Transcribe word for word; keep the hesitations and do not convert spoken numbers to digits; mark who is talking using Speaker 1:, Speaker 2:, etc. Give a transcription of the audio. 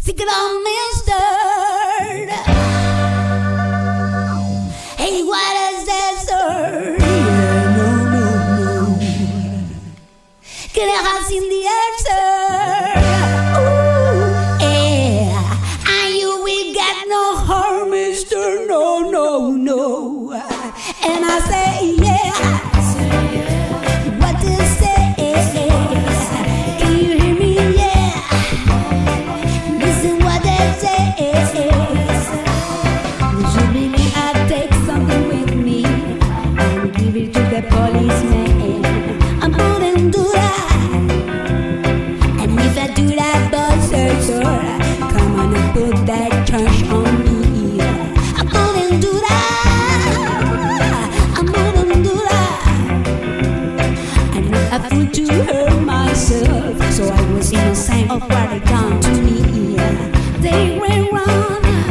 Speaker 1: Stick it on, mister. Hey, what is that, sir? Yeah, no, no, no. Get a house in the air, sir. Ooh, yeah. And you will get no harm, mister. No, no, no. And I say, yeah. What to say? Can you hear me? Yeah. Listen what they say. Would you really I take something with me and give it to the policeman? I wouldn't do that. And if I do that, boy, sir, sir, come on and put that charge on me. I wouldn't do that. I wouldn't do that. I'm not a fool to hurt myself, so I was innocent of what they done to me. They went wrong.